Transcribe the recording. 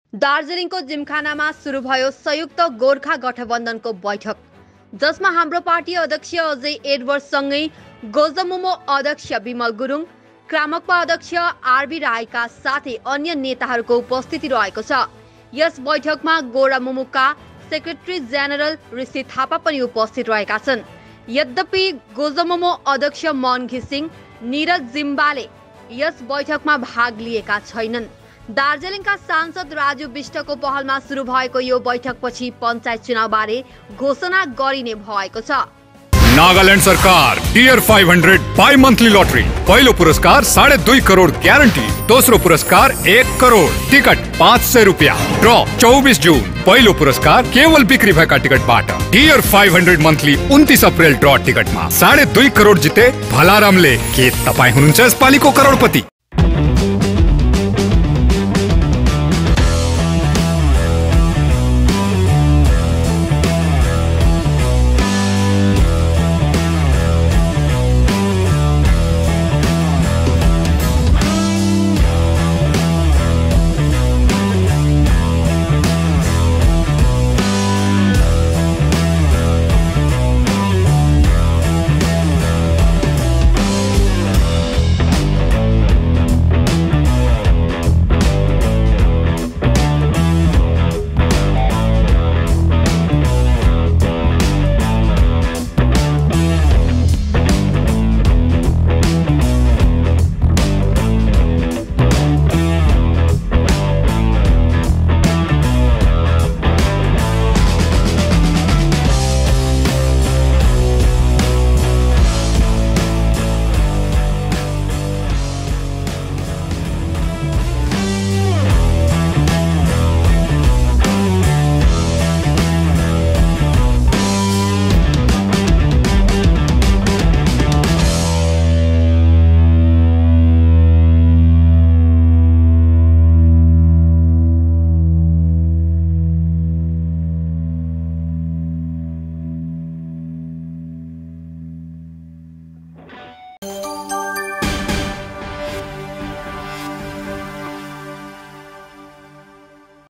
दार्जिलिङको जिमखानामा सुरु भयो संयुक्त गोर्खा गठबन्धनको बैठक, जसमा हाम्रो पार्टी अध्यक्ष अजय एडवर्डसँगै गोजमुमो अध्यक्ष विमल गुरुङ, क्रामकपा अध्यक्ष आरबी राईका साथै अन्य नेताहरूको उपस्थिति रहेको छ। यस बैठकमा गोरामुमुका सेक्रेटरी जेनरल ऋषि थापा पनि उपस्थित रहेका छन्। यद्यपि गोजमुमो अध्यक्ष मन घिसिङ, निरज जिम्बाले यस बैठकमा भाग लिएका छैनन्। दार्जिलिङका सांसद राजु विष्टको पहलमा सुरु भएको यो बैठकपछि पञ्चायत चुनावबारे घोषणा गरिने भएको छ। नागालैंड सरकार टियर 500 बाई मंथली लॉटरी। पहिलो पुरस्कार 2.5 करोड़ ग्यारंटी, दोस्रो पुरस्कार 1 करोड़, टिकट 500 रुपया। Draw 24 June. पहिलो पुरस्कार केवल बिक्री भएका टिकटबाट। टियर 500 मंथली 29 अप्रिल ड्रॉ टिकटमा 2.5 करोड़ जिते भलारामले। के तपाई हुनुहुन्छ यसपालिको करोडपति?